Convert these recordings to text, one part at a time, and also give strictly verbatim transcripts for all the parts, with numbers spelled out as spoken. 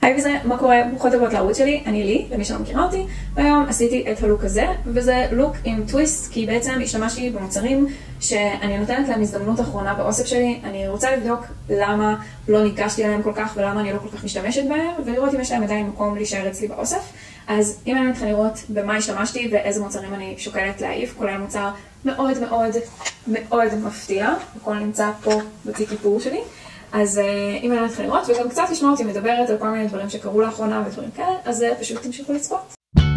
היי וזה, מה קורה? ברוכות הבאות לערוץ שלי, אני לי, למי שלא מכירה אותי, והיום עשיתי את הלוק הזה, וזה לוק עם טוויסט, כי בעצם השתמשתי במוצרים שאני נותנת להם הזדמנות אחרונה באוסף שלי. אני רוצה לבדוק למה לא ניגשתי עליהם כל כך, ולמה אני לא כל כך משתמשת בהם, ולראות אם יש להם עדיין מקום להישאר אצלי באוסף. אז אם אני מתחילה לראות במה השתמשתי ואיזה מוצרים אני שוקלת להעיף, כולל מוצר מאוד מאוד מאוד מפתיע, הכל נמצא פה בתיק איפור שלי. אז אם אני מתחילה לראות, וגם קצת לשמוע אותי מדברת על כל מיני דברים שקרו לאחרונה ודברים כאלה, אז פשוט תמשיכו לצפות.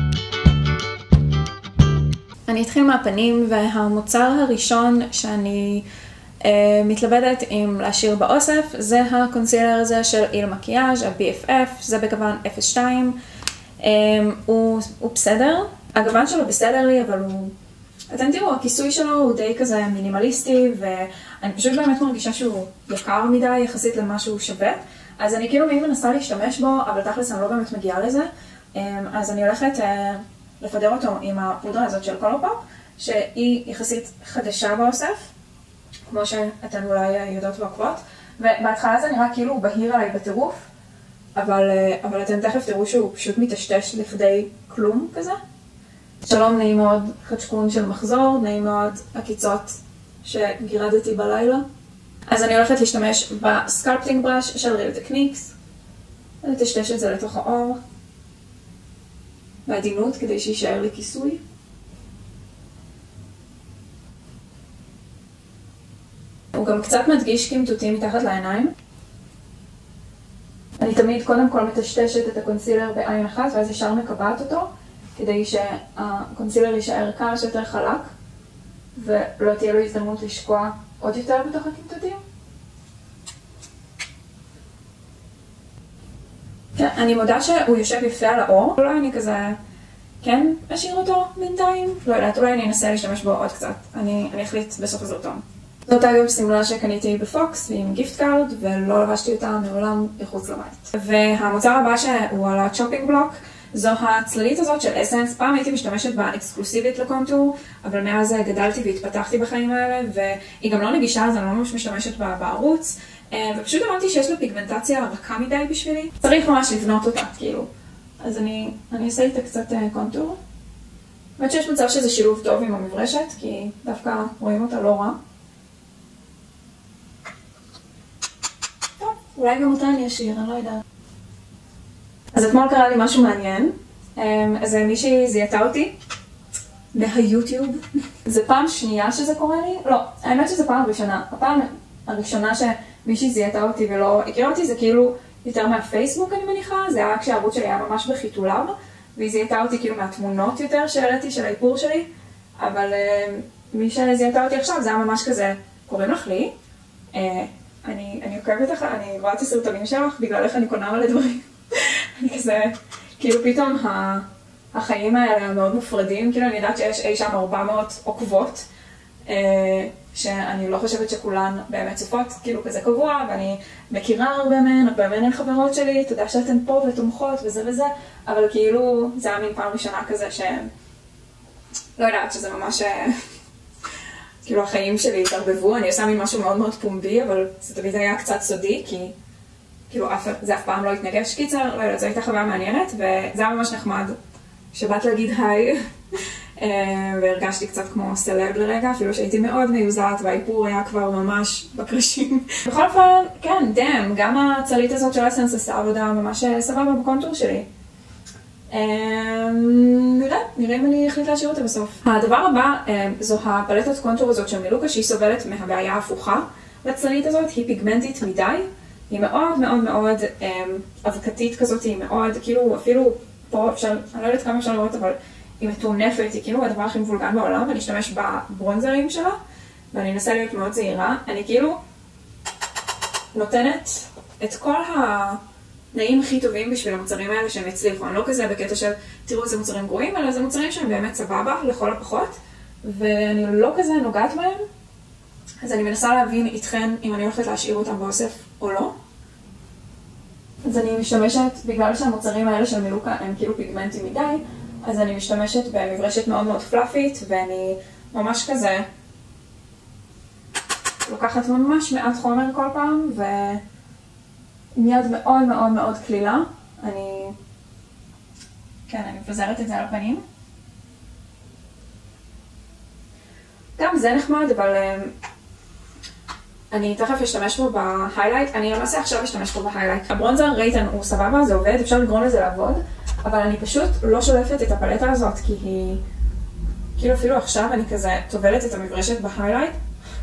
אני אתחיל מהפנים, והמוצר הראשון שאני אה, מתלבטת עם להשאיר באוסף, זה הקונסילר הזה של איל מקיאז' ה-בי אף אף, זה בגוון אפס שתיים. אה, הוא, הוא בסדר, הגוון שלו בסדר לי, אבל הוא... אתם תראו, הכיסוי שלו הוא די כזה מינימליסטי, ואני פשוט באמת מרגישה שהוא יקר מדי יחסית למה שהוא שווה. אז אני כאילו מי מנסה להשתמש בו, אבל תכלס אני לא באמת מגיעה לזה. אז אני הולכת לפדר אותו עם הפודרה הזאת של קולורפופ, שהיא יחסית חדשה באוסף, כמו שאתן אולי יודעות ועוקבות. ובהתחלה זה נראה כאילו בהיר עליי בטירוף, אבל, אבל אתם תכף תראו שהוא פשוט מתשתש לכדי כלום כזה. שלום, נעים מאוד, חדשקון של מחזור, נעים מאוד הקיצות שגירדתי בלילה. אז אני הולכת להשתמש בסקלפטינג בראש של ריל טכניקס. אני תשתש את זה לתוך האור. בעדינות כדי שישאר לי כיסוי. הוא גם קצת מדגיש קמטוטים מתחת לעיניים. אני תמיד קודם כל מטשטשת את הקונסילר בעין אחת, ואז ישר מקבעת אותו. כדי שהקונסילר יישאר כמה שיותר חלק, ולא תהיה לו הזדמנות לשקוע עוד יותר בתוך הקמטוטים. כן, אני מודה שהוא יושב יפה על האור, אולי אני כזה, כן, אשאיר אותו בינתיים, לא יודעת, אולי אני אנסה להשתמש בו עוד קצת, אני, אני אחליט בסוף הסרטון. זאת אגב סמלה שקניתי בפוקס ועם גיפט קארד, ולא לבשתי אותה מעולם מחוץ לבית. והמוצר הבא שהוא על הצ'ופינג בלוק, זו הצללית הזאת של אסנס. פעם הייתי משתמשת בה אקסקלוסיבית לקונטור, אבל מאז גדלתי והתפתחתי בחיים האלה, והיא גם לא נגישה, אז אני לא ממש משתמשת בה בערוץ, ופשוט אמרתי שיש לה פיגמנטציה רכה מדי בשבילי. צריך ממש לבנות אותה, כאילו. אז אני, אני אעשה איתה קצת קונטור. באמת שיש מצב שזה שילוב טוב עם המברשת, כי דווקא רואים אותה לא רע. טוב, אולי גם אותה אני אשאיר, אני לא יודעת. אז אתמול קרה לי משהו מעניין, אז מישהי זיהתה אותי מהיוטיוב. זה פעם שנייה שזה קורה לי? לא, האמת שזה פעם ראשונה. הפעם הראשונה שמישהי זיהתה אותי ולא הכירה אותי זה כאילו יותר מהפייסבוק אני מניחה, זה היה כשהערוץ שלי היה ממש בחיתוליו, והיא זיהתה אותי כאילו מהתמונות יותר שהעליתי של האיפור שלי, אבל מי שזיהתה אותי עכשיו זה היה ממש כזה, קוראים לך לי, אני, אני עוקבת לך, אני רואה את הסרטונים שלך, בגלל איך אני קונה מלא דברים. אני כזה, כאילו פתאום החיים האלה מאוד מופרדים, כאילו אני יודעת שיש אי שם ארבע מאות עוקבות, שאני לא חושבת שכולן באמת צופות, כאילו כזה קבוע, ואני מכירה הרבה מהן, הרבה מהן הן חברות שלי, תודה שאתן פה ותומכות וזה וזה, אבל כאילו זה היה מין פעם ראשונה כזה שהם, לא יודעת שזה ממש, כאילו החיים שלי התערבבו, אני עושה מין משהו מאוד מאוד פומבי, אבל זה תמיד היה קצת סודי, כי כאילו זה אף פעם לא התנגש. קיצר, לא יודעת, זו הייתה חוויה מעניינת, וזה היה ממש נחמד שבאת להגיד היי, והרגשתי קצת כמו סלב לרגע, אפילו שהייתי מאוד מיוזעת, והאיפור היה כבר ממש בקרשים. בכל אופן, כן, דם, גם הצלית הזאת של אסנס עשה עבודה ממש סבבה בקונטור שלי. נראה, נראה אם אני החליט להשאיר אותה בסוף. הדבר הבא זו הפלטת קונטור הזאת של מילוקה, שהיא סובלת מהבעיה ההפוכה לצלית הזאת, היא פיגמנטית מדי. היא מאוד מאוד מאוד אבקתית כזאת, היא מאוד, כאילו אפילו פה אפשר, אני לא יודעת כמה אפשר לראות, אבל היא מטונפת, היא כאילו הדבר הכי מבולגן בעולם, ואני אשתמש בברונזרים שלה, ואני אנסה להיות מאוד זהירה. אני כאילו נותנת את כל התנאים הכי טובים בשביל המוצרים האלה שהם הצליחו. אני לא כזה בקטע של תראו איזה מוצרים גרועים, אלא זה מוצרים שהם באמת סבבה לכל הפחות, ואני לא כזה נוגעת בהם. אז אני מנסה להבין איתכן אם אני הולכת להשאיר אותם באוסף או לא. אז אני משתמשת, בגלל שהמוצרים האלה של מילוקה הם כאילו פיגמנטים מדי, אז אני משתמשת במברשת מאוד מאוד פלאפית, ואני ממש כזה לוקחת ממש מעט חומר כל פעם, ועם יד מאוד מאוד מאוד כלילה, אני... כן, אני מפזרת את זה על הפנים. גם זה נחמד, אבל אני תכף אשתמש בו בהיילייט. אני למעשה עכשיו אשתמש בו בהיילייט. הברונזר רייטן הוא סבבה, זה עובד, אפשר לגרום לזה לעבוד, אבל אני פשוט לא שולפת את הפלטה הזאת, כי היא... כאילו אפילו עכשיו אני כזה טובלת את המברשת בהיילייט.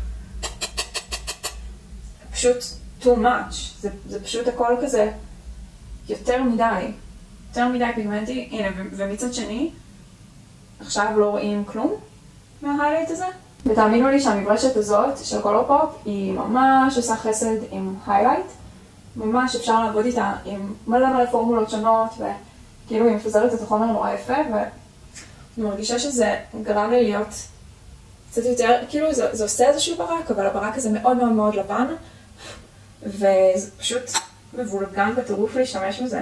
פשוט too much. זה, זה פשוט הכל כזה יותר מדי. יותר מדי פיגמנטי. הנה, ומצד שני, עכשיו לא רואים כלום מההיילייט הזה. ותאמינו לי שהמברשת הזאת של קולור פופ היא ממש עושה חסד עם היילייט. ממש אפשר לעבוד איתה עם מלא מלא פורמולות שונות, וכאילו היא מפזרת את החומר נורא יפה, ואני מרגישה שזה גרם לי להיות קצת יותר, כאילו זה, זה עושה איזשהו ברק, אבל הברק הזה מאוד מאוד מאוד לבן, וזה פשוט מבולגן בטירוף להשתמש בזה.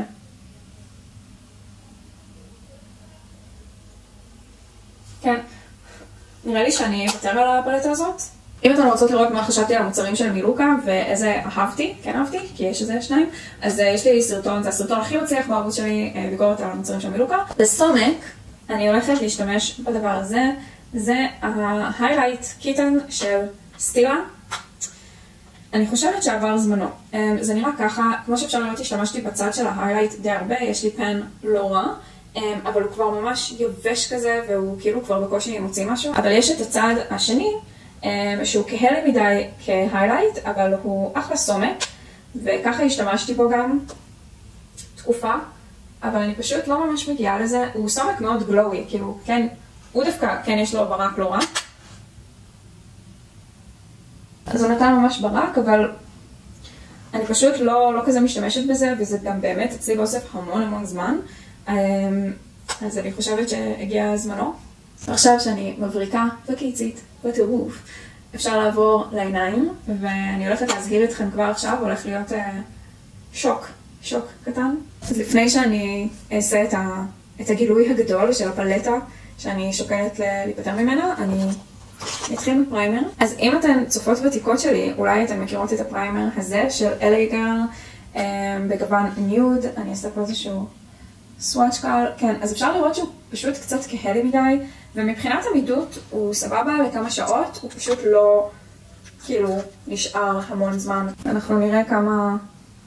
כן. נראה לי שאני אוותר על הפלטה הזאת. אם אתן רוצות לראות מה חשבתי על המוצרים של מילוקה ואיזה אהבתי, כן אהבתי, כי יש איזה שניים, אז יש לי סרטון, זה הסרטון הכי מצליח בערוץ שלי, ביקורת על המוצרים של מילוקה. בסומק אני הולכת להשתמש בדבר הזה, זה ההיילייט קיטן של סטילה. אני חושבת שעבר זמנו. זה נראה ככה, כמו שאפשר לראות השתמשתי בצד של ההיילייט די הרבה, יש לי פן לא רע. אבל הוא כבר ממש יבש כזה, והוא כאילו כבר בקושי מוציא משהו. אבל יש את הצד השני, שהוא כהה מדי כהיילייט, אבל הוא אחלה סומק, וככה השתמשתי בו גם תקופה, אבל אני פשוט לא ממש מגיעה לזה. הוא סומק מאוד גלואי, כאילו, כן, הוא דווקא, כן יש לו ברק לא רע. אז הוא נתן ממש ברק, אבל אני פשוט לא, לא כזה משתמשת בזה, וזה גם באמת אצלי באוסף המון המון זמן. אז אני חושבת שהגיע זמנו. עכשיו שאני מבריקה וקיצית בטירוף, אפשר לעבור לעיניים, ואני הולכת להסגיר אתכם כבר עכשיו, הולך להיות שוק, שוק קטן. אז לפני שאני אעשה את, ה, את הגילוי הגדול של הפלטה שאני שוקלת להיפטר ממנה, אני אתחיל בפריימר. אז אם אתן צופות ותיקות שלי, אולי אתן מכירות את הפריימר הזה של אל איי גרל בגוון ניוד. אני אעשה פה איזשהו סוואץ' קל, כן, אז אפשר לראות שהוא פשוט קצת כהה מדי, ומבחינת עמידות הוא סבבה לכמה שעות, הוא פשוט לא, כאילו, נשאר המון זמן. אנחנו נראה כמה,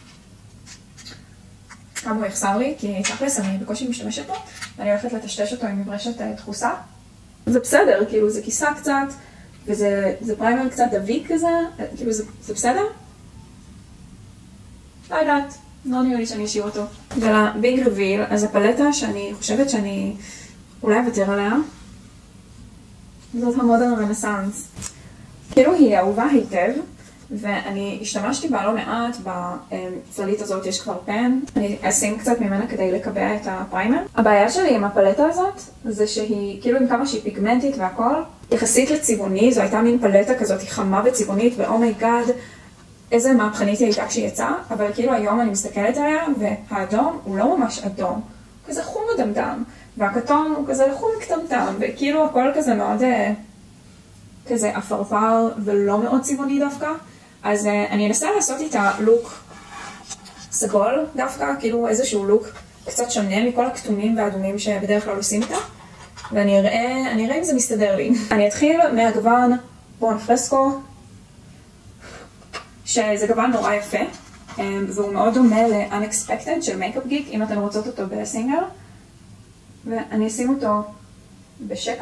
כמה הוא יחסר לי, כי תכלס אני בקושי משתמשת בו, ואני הולכת לטשטש אותו עם מברשת דחוסה. זה בסדר, כאילו זה כיסה קצת, וזה זה פריימר קצת דביק כזה, כאילו זה, זה בסדר? לא יודעת. לא נראה לי שאני אשאיר אותו. ולביג רוויל, אז הפלטה שאני חושבת שאני אולי אוותר עליה, זאת המודרן רנסאנס. כאילו היא אהובה היטב, ואני השתמשתי בה לא מעט, בצללית הזאת יש כבר פן, אני אשים קצת ממנה כדי לקבע את הפריימר. הבעיה שלי עם הפלטה הזאת, זה שהיא כאילו עם כמה שהיא פיגמנטית והכל, יחסית לצבעוני, זו הייתה מין פלטה כזאת, היא חמה וצבעונית, ואומייגאד, איזה מהפכנית היא הייתה כשהיא יצאה, אבל כאילו היום אני מסתכלת עליה, והאדום הוא לא ממש אדום, הוא כזה חום ודמדם, והכתום הוא כזה חום קטמטם, וכאילו הכל כזה מאוד כזה אפרפר ולא מאוד צבעוני דווקא. אז אני אנסה לעשות איתה לוק סגול דווקא, כאילו איזשהו לוק קצת שונה מכל הכתומים והאדומים שבדרך כלל עושים איתה, ואני אראה, אני אראה אם זה מסתדר לי. אני אתחיל מהגוון בון פרסקו, שזה גוון נורא יפה, והוא מאוד דומה ל-Unexpected של מייקאפ גיק, אם אתן רוצות אותו בסינגר. ואני אשים אותו בשקע,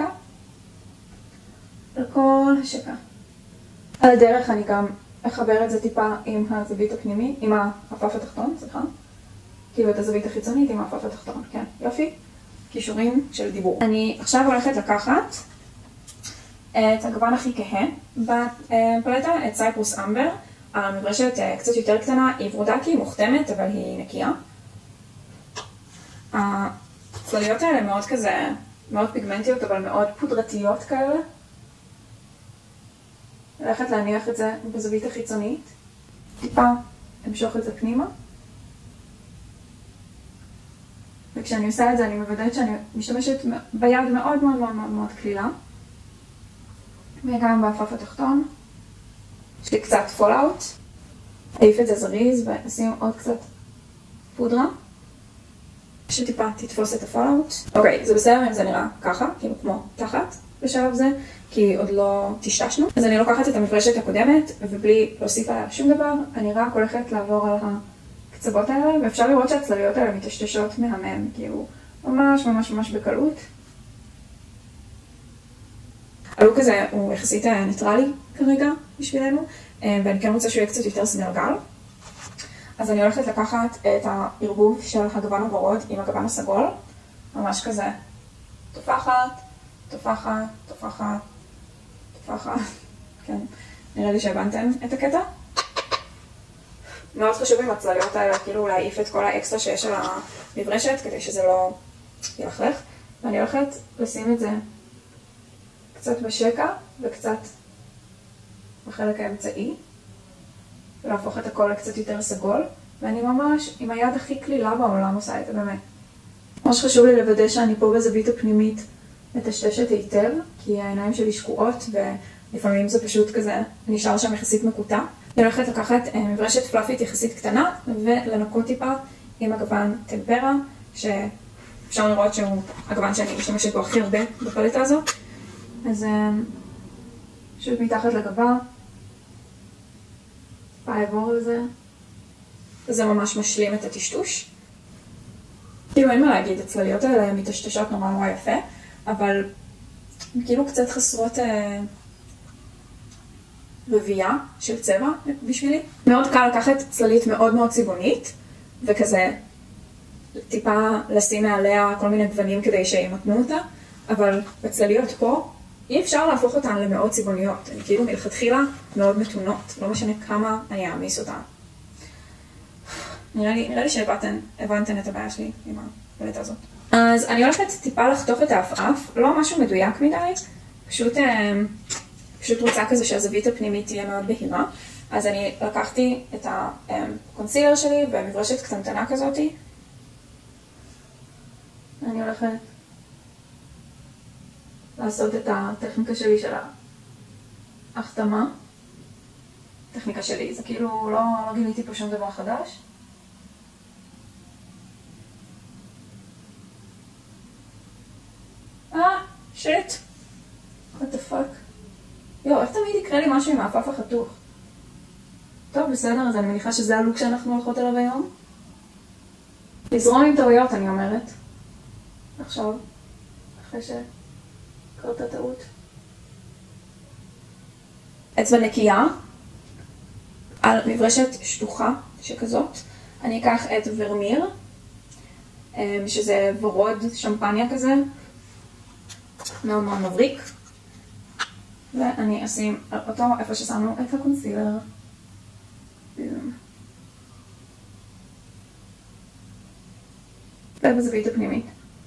על כל השקע. על הדרך אני גם אחבר את זה טיפה עם הזווית הפנימית, עם האפף התחתון, סליחה. כאילו את הזווית החיצונית עם האפף התחתון, כן, יופי. קישורים של דיבור. אני עכשיו הולכת לקחת את הגוון הכי כהה בפלטה, את סייפרוס אמבר. המברשת קצת יותר קטנה, היא ורודה כי היא מוכתמת, אבל היא נקייה. הצלליות האלה מאוד כזה, מאוד פיגמנטיות, אבל מאוד פודרתיות כאלה. הולכת להניח את זה בזווית החיצונית. טיפה אמשוך את זה פנימה. וכשאני עושה את זה, אני מוודאת שאני משתמשת ביד מאוד מאוד מאוד מאוד מאוד כלילה. וגם באפף התחתון. יש לי קצת פול-אוט. אעיף את זה זריז ונשים עוד קצת פודרה. שטיפה תתפוס את הפולאוט. אוקיי, זה בסדר אם זה נראה ככה, כאילו כמו תחת בשלב זה, כי עוד לא תשתשנו. אז אני לוקחת את המברשת הקודמת, ובלי להוסיף עליה שום דבר, אני רק הולכת לעבור על הקצוות האלה, ואפשר לראות שהצלליות האלה מתשתשות מהמם, כאילו ממש ממש ממש בקלות. הלוק הזה הוא יחסית ניטרלי כרגע בשבילנו, ואני כן רוצה שהוא יהיה קצת יותר סנרגל. אז אני הולכת לקחת את הערבוב של הגוון הוורוד עם הגוון הסגול, ממש כזה תופחת, תופחת, תופחת, תופחת, כן, נראה לי שהבנתם את הקטע. מאוד חשוב עם הצלליות האלה, כאילו להעיף את כל האקסטרה שיש על המברשת, כדי שזה לא ילכלך. ואני הולכת לשים את זה קצת בשקע וקצת בחלק האמצעי, ולהפוך את הכל לקצת יותר סגול, ואני ממש עם היד הכי כלילה בעולם עושה את זה באמת. ממש חשוב לי לוודא שאני פה בזווית הפנימית מטשטשת היטב, כי העיניים שלי שקועות ולפעמים זה פשוט כזה נשאר שם יחסית מקוטע. אני הולכת לקחת מברשת פלאפית יחסית קטנה ולנקות טיפה עם הגוון טמפרה, שאפשר לראות שהוא הגוון שאני משתמשת בו הכי הרבה בפלטה הזאת. אז פשוט מתחת לגבה, טיפה אעבור לזה, וזה ממש משלים את הטשטוש. כאילו אין מה להגיד, הצלליות האלה הן מטשטשות נורא נורא יפה, אבל כאילו קצת חסרות אה, רבייה של צבע בשבילי. מאוד קל לקחת צללית מאוד מאוד צבעונית, וכזה טיפה לשים מעליה כל מיני גוונים כדי שימתנו אותה, אבל בצלליות פה אי אפשר להפוך אותן למאוד צבעוניות. הן כאילו מלכתחילה מאוד מתונות, לא משנה כמה אני אעמיס אותן. נראה לי, נראה לי שהבנתן, הבנתן את הבעיה שלי עם הפלטה הזאת. אז אני הולכת טיפה לחתוך את האף-אף, לא משהו מדויק מדי, פשוט, פשוט רוצה כזה שהזווית הפנימית תהיה מאוד בהירה. אז אני לקחתי את הקונסילר שלי במברשת קטנטנה כזאתי. אני הולכת לעשות את הטכניקה שלי של ההחתמה. טכניקה שלי, זה כאילו לא, לא גיליתי פה שום דבר חדש. אה, שיט. what the fuck. יו, איך תמיד יקרה לי משהו עם האפף החתוך? טוב, בסדר, אז אני מניחה שזה הלוק שאנחנו הולכות אליו היום. לזרום עם טעויות, אני אומרת. עכשיו, אחרי שקראת טעות. אצבע נקייה, על מברשת שטוחה שכזאת. אני אקח את ורמיר, שזה ורוד שמפניה כזה, מאוד מאוד מבריק, ואני אשים אותו איפה ששמנו את הקונסילר. ובזווית הפנימית.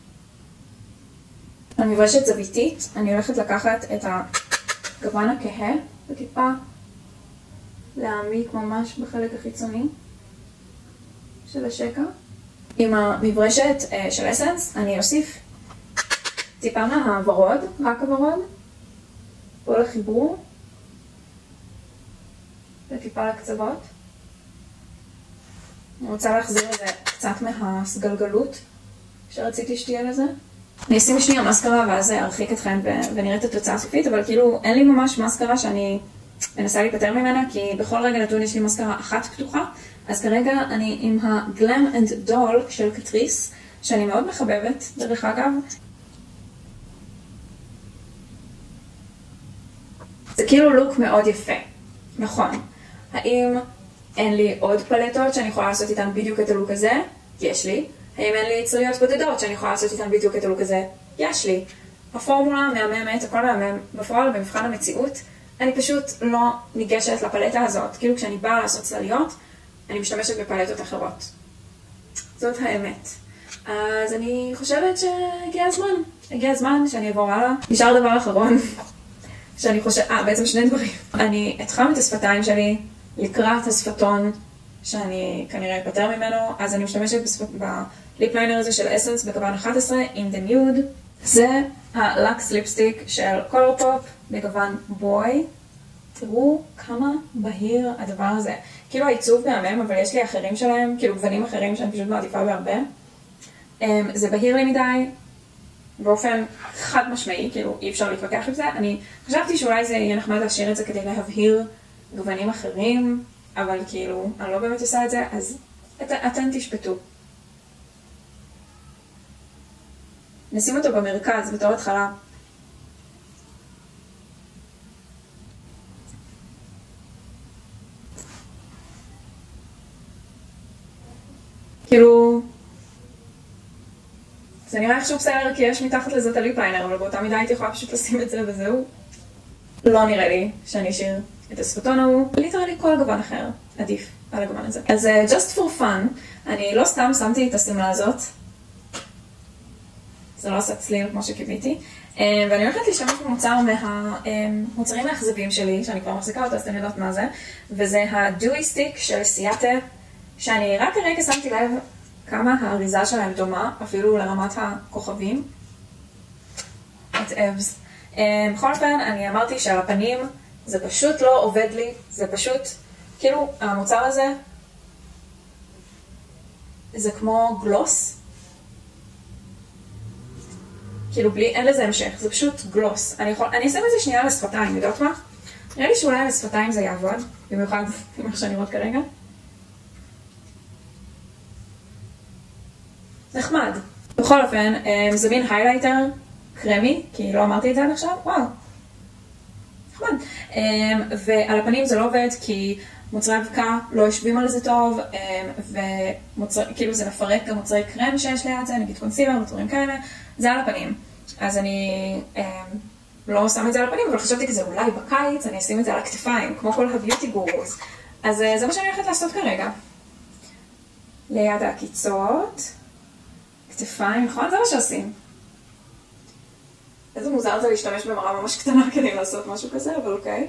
על מברשת זוויתית, אני הולכת לקחת את הגוון הכהה וטיפה להעמיק ממש בחלק החיצוני של השקע. עם המברשת של אסנס אני אוסיף טיפה מהוורוד, רק הוורוד, פה לחיבור, וטיפה לקצוות. אני רוצה להחזיר לזה קצת מהסגלגלות שרציתי שתהיה לזה. אני אשים שנייה מסקרה ואז ארחיק אתכם ונראה את התוצאה הסופית, אבל כאילו אין לי ממש מסקרה שאני מנסה להיפטר ממנה, כי בכל רגע נתון יש לי מסקרה אחת פתוחה. אז כרגע אני עם ה-Glam and Doll של קטריס, שאני מאוד מחבבת, דרך אגב. זה כאילו לוק מאוד יפה, נכון. האם אין לי עוד פלטות שאני יכולה לעשות איתן בדיוק את הלוק הזה? יש לי. האם אין לי צלליות בודדות שאני יכולה לעשות איתן בדיוק את הלוק הזה? יש לי. הפורמולה מהממת, הכל מהמם, בפועל במבחן המציאות, אני פשוט לא ניגשת לפלטה הזאת. כאילו כשאני באה לעשות צלליות, אני משתמשת בפלטות אחרות. זאת האמת. אז אני חושבת שהגיע הזמן. הגיע הזמן שאני אעבור הלאה. נשאר דבר אחרון. שאני חושבת, אה, בעצם שני דברים. אני אתחם את השפתיים שלי לקראת השפתון שאני כנראה אפטר ממנו, אז אני משתמשת בליפ ליינר הזה של אסנס בגוון אחת עשרה, in the nude. זה הלקס ליפסטיק של קולור פופ בגוון בוי. תראו כמה בהיר הדבר הזה. כאילו העיצוב מהמם, אבל יש לי אחרים שלהם, כאילו גוונים אחרים שאני פשוט מעדיפה בהרבה. זה בהיר לי מדי, באופן חד משמעי, כאילו אי אפשר להתווכח עם זה. אני חשבתי שאולי זה יהיה נחמד להשאיר את זה כדי להבהיר גוונים אחרים, אבל כאילו, אני לא באמת עושה את זה, אז את, אתן תשפטו. נשים אותו במרכז בתור התחלה. כאילו, זה נראה איכשהו בסדר כי יש מתחת לזה את הליפ ליינר, אבל באותה מידה הייתי יכולה פשוט לשים את זה וזהו. לא נראה לי שאני אשאיר את הספוטון ההוא. ליטרלי כל גוון אחר עדיף על הגוון הזה. אז uh, just for fun, אני לא סתם שמתי את הסמלה הזאת. זה לא עושה צליל כמו שקיוויתי. Um, ואני הולכת להשתמש במוצר מהמוצרים האכזבים שלי, שאני כבר מחזיקה אותו, אז אתם יודעות מה זה. וזה ה-Dewy Stick של סיאטה, שאני רק הרגע שמתי לב כמה האריזה שלהם דומה, אפילו לרמת הכוכבים. את אבס. בכל אופן, אני אמרתי שעל הפנים זה פשוט לא עובד לי, זה פשוט, כאילו, המוצר הזה, זה כמו גלוס. כאילו, בלי, אין לזה המשך, זה פשוט גלוס. אני יכול, אני אשים את זה שנייה לשפתיים, יודעות מה? נראה לי שאולי לשפתיים זה יעבוד, במיוחד עם איך שאני רואה כרגע. נחמד. בכל אופן, זה מין היילייטר קרמי, כי לא אמרתי את זה עד עכשיו, וואו. נחמד. ועל הפנים זה לא עובד, כי מוצרי אבקה לא יושבים על זה טוב, וכאילו זה מפרק גם מוצרי קרם שיש ליד זה, נגיד קונסילר, מוצרים כאלה, זה על הפנים. אז אני לא שם את זה על הפנים, אבל חשבתי כזה אולי בקיץ, אני אשים את זה על הכתפיים, כמו כל הביוטי גורוז. אז זה מה שאני הולכת לעשות כרגע. ליד העקיצות. כתפיים, נכון? זה מה שעושים. איזה מוזר זה להשתמש במראה ממש קטנה כדי לעשות משהו כזה, אבל אוקיי.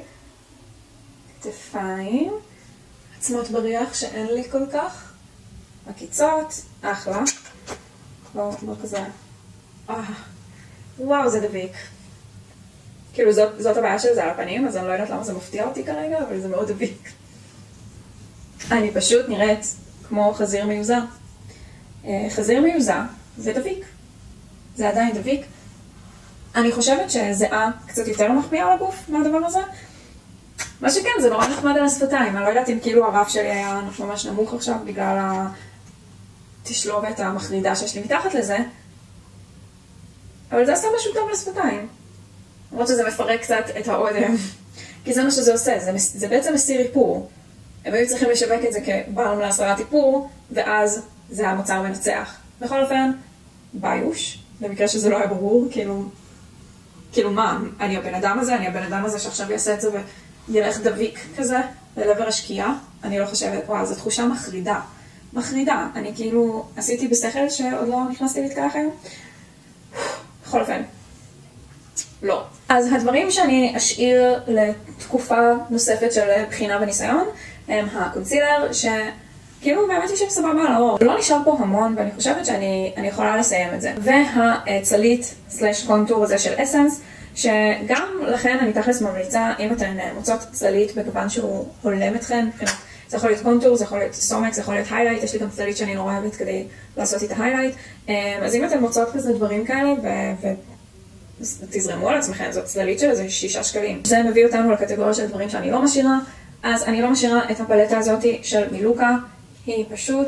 כתפיים. עצמות בריח שאין לי כל כך. עקיצות, אחלה. לא, לא כזה. אה, וואו, זה דביק. כאילו, זאת, זאת הבעיה של זה על הפנים, אז אני לא יודעת למה זה מפתיע אותי כרגע, אבל זה מאוד דביק. אני פשוט נראית כמו חזיר מיוזר. חזיר מיוזר זה דביק. זה עדיין דביק. אני חושבת שזיעה קצת יותר מחביאה על הגוף מהדבר הזה. מה שכן, זה נורא נחמד על השפתיים. אני לא יודעת אם כאילו הרף שלי היה ממש נמוך עכשיו בגלל התשלובת המחרידה שיש לי מתחת לזה. אבל זה עושה משהו טוב לשפתיים. למרות שזה מפרק קצת את האודם. כי זה מה שזה עושה. זה, זה בעצם מסיר איפור. הם היו צריכים לשווק את זה כבלם להסרת איפור, ואז זה המוצר מנצח. בכל אופן, ביוש, במקרה שזה לא היה ברור, כאילו, כאילו מה, אני הבן אדם הזה, אני הבן אדם הזה שעכשיו יעשה את זה וילך דביק כזה, ללבר השקיעה. אני לא חושבת, וואו, זו תחושה מחרידה. מחרידה. אני כאילו עשיתי בשכל שעוד לא נכנסתי להתקלחם. בכל אופן, לא. אז הדברים שאני אשאיר לתקופה נוספת של בחינה וניסיון, הם הקונסילר, ש... כאילו באמת יושב סבבה על האור. לא נשאר פה המון, ואני חושבת שאני אני יכולה לסיים את זה. והצלית סלש קונטור הזה של אסנס, שגם לכן אני תכלס ממליצה, אם אתן מוצאות צלית בגוון שהוא הולם אתכן, זה יכול להיות קונטור, זה יכול להיות סומק, זה יכול להיות היילייט, יש לי גם צלית שאני נורא אוהבת כדי לעשות איתה היילייט. אז אם אתן מוצאות כזה דברים כאלה, ותזרמו על עצמכם, זאת צלית של איזה שישה שקלים. זה מביא אותנו לקטגוריה של דברים שאני לא משאירה, אז אני לא משאירה את הפלטה הזאת של מילוקה. היא פשוט...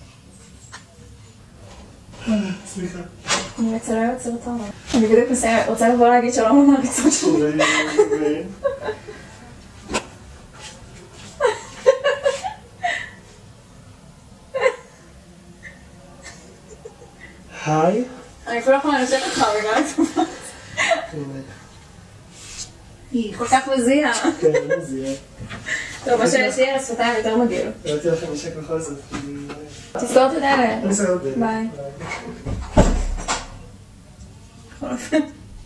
סליחה. אני מצלמת סרטון. אני בדיוק מסיימת, רוצה לבוא להגיד שלום למעריצות שלי. היי. אני אפילו יכולה לשבת לך בגלל זה. היא כל כך מזיעה. כן, מזיעה. טוב, מה שיש לי על השפתיים יותר מגעיל. ראיתי לכם נשק בכל זאת. תסגור את הדלת. בסדר. ביי. בכל אופן.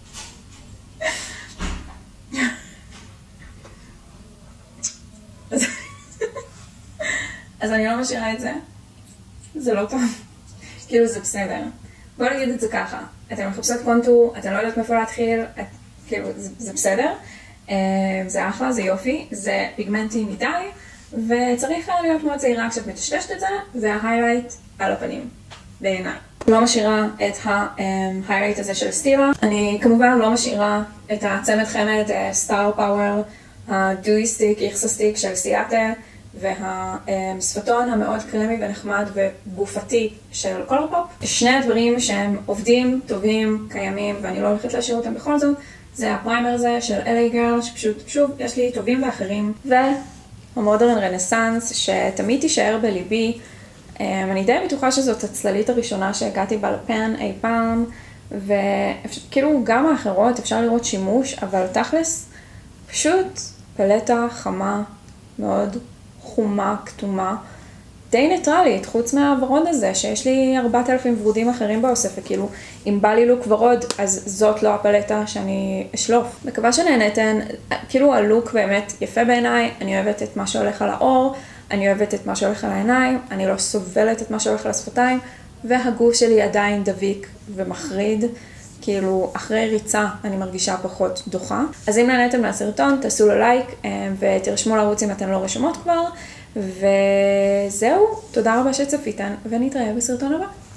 אז אני לא משאירה את זה. זה לא טוב. כאילו זה בסדר. בואו נגיד את זה ככה. אתם מחפשות קונטור, אתם לא יודעת מאיפה להתחיל, כאילו זה בסדר. זה אחלה, זה יופי, זה פיגמנטי מדי, וצריך להיות מאוד צעירה כשאת מטשטשת את זה, זה ההיילייט על הפנים, בעיניי. לא משאירה את ההיילייט הזה של סטילה. אני כמובן לא משאירה את הצמד חמד סטאר פאוור, הדוי סטיק, איכסה סטיק של סיאטה, והשפתון המאוד קרמי ונחמד וגופתי של קולורפופ. שני הדברים שהם עובדים, טובים, קיימים, ואני לא הולכת להשאיר אותם בכל זאת, זה הפריימר הזה של אל איי Girl, שפשוט, שוב, יש לי טובים ואחרים, והמודרן רנסנס, שתמיד תישאר בליבי. אני די בטוחה שזאת הצללית הראשונה שהגעתי בה לפן אי פעם, וכאילו גם האחרות אפשר לראות שימוש, אבל תכלס פשוט פלטה חמה, מאוד חומה, כתומה, די ניטרלית, חוץ מהוורוד הזה, שיש לי ארבעת אלפים ורודים אחרים באוסף, וכאילו, אם בא לי לוק ורוד, אז זאת לא הפלטה שאני אשלוף. מקווה שנהנתן, כאילו הלוק באמת יפה בעיניי, אני אוהבת את מה שהולך על האור, אני אוהבת את מה שהולך על העיניים, אני לא סובלת את מה שהולך על השפתיים, והגוף שלי עדיין דביק ומחריד, כאילו אחרי ריצה אני מרגישה פחות דוחה. אז אם נהנתם מהסרטון, תעשו לו לייק ותרשמו לערוץ אם אתן לא רשומות כבר, וזהו, תודה רבה שצפיתן ונתראה בסרטון הבא.